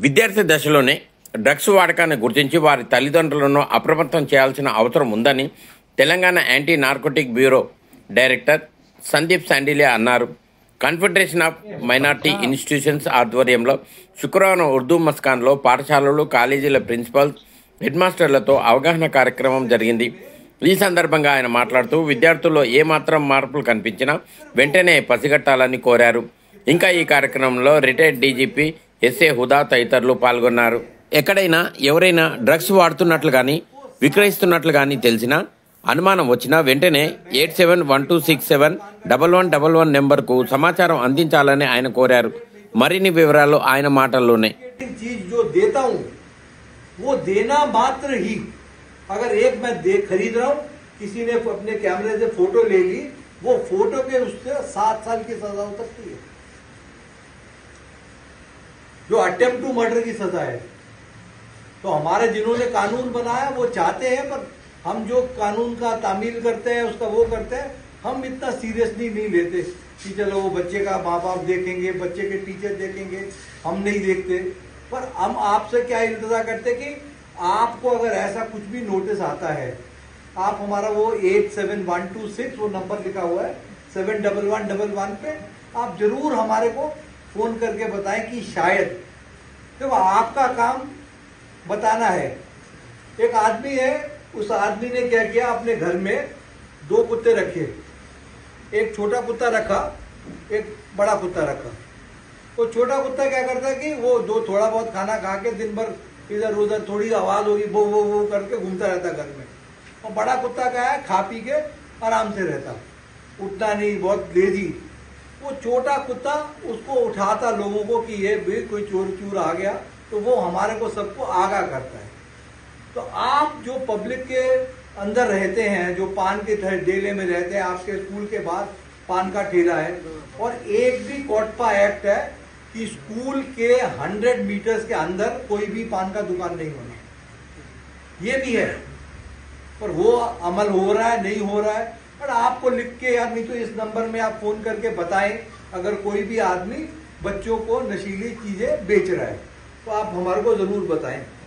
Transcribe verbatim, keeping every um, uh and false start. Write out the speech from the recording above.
విద్యార్థి దశలోనే డ్రగ్స్ వాడకాన్ని గుర్తించి వారి తల్లిదండ్రులను అప్రమత్తం చేయాల్సిన అవసరం ఉందని Telangana anti narcotic bureau director Sandeep Sandilya అన్నారు. కాన్ఫెడరేషన్ ఆఫ్ మైనార్టీ ఇన్స్టిట్యూషన్స్ ఆధ్వర్యంలో శుక్రవారం ఉర్దూ మస్కాన్లో పాఠశాలలు, కాలేజీల ప్రిన్సిపల్స్, హెడ్ మాస్టర్లతో అవగాహన కార్యక్రమం జరిగింది. ఈ సందర్భంగా ఆయన మాట్లాడుతూ విద్యార్థుల్లో ఏమాత్రం మార్పులు కనిపించినా వెంటనే పసిగట్టాలని కోరారు. ఇంకా ఈ కార్యక్రమంలో రిటైర్డ్ డీజీపీ ఎస్ఏ హుదా తదితరులు పాల్గొన్నారు. ఎక్కడైనా ఎవరైనా డ్రగ్స్ వాడుతున్నట్లు కానీ విక్రయిస్తున్నట్లు కానీ తెలిసినా, అనుమానం వచ్చినా వెంటనే eight seven one two six seven double one double one నెంబర్కు సమాచారం అందించాలని ఆయన కోరారు. మరిన్ని వివరాలు ఆయన మాటల్లోనే. वो देना मात्र ही, अगर एक मैं दे खरीद रहा हूं, किसी ने अपने कैमरे से फोटो ले ली, वो फोटो के उससे सात साल की सजा हो सकती है, जो अटेम्प्ट टू मर्डर की सजा है। तो हमारे जिन्होंने कानून बनाया वो चाहते हैं, पर हम जो कानून का तामील करते हैं, उसका वो करते हैं, हम इतना सीरियसली नहीं लेते कि चलो वो बच्चे का माँ बाप देखेंगे, बच्चे के टीचर देखेंगे, हम नहीं देखते। पर हम आपसे क्या इंतजार करते कि आपको अगर ऐसा कुछ भी नोटिस आता है, आप हमारा वो eight seven one two six वो नंबर लिखा हुआ है seven double one double one पे आप जरूर हमारे को फोन करके बताएं कि शायद देखो आपका काम बताना है। एक आदमी है, उस आदमी ने क्या किया, अपने घर में दो कुत्ते रखे, एक छोटा कुत्ता रखा, एक बड़ा कुत्ता रखा। वो छोटा कुत्ता क्या करता है कि वो दो थोड़ा बहुत खाना खा के दिन भर इधर उधर थोड़ी आवाज होगी वो वो वो करके घूमता रहता घर में। और बड़ा कुत्ता क्या है, खा पी के आराम से रहता, उठता नहीं, बहुत लेजी। वो छोटा कुत्ता उसको उठाता लोगों को कि ये भी कोई चोर चूर आ गया, तो वो हमारे को सबको आगाह करता है। तो आप जो पब्लिक के अंदर रहते हैं, जो पान के ठेले में रहते हैं, आपके स्कूल के बाद पान का ठेला है, और एक भी कोटपा एक्ट है कि स्कूल के हंड्रेड मीटर्स के अंदर कोई भी पान का दुकान नहीं होना, ये भी है। पर वो अमल हो रहा है नहीं हो रहा है, पर आपको लिख के या नहीं तो इस नंबर में आप फोन करके बताएं अगर कोई भी आदमी बच्चों को नशीली चीजें बेच रहा है, तो आप हमारे को जरूर बताएं।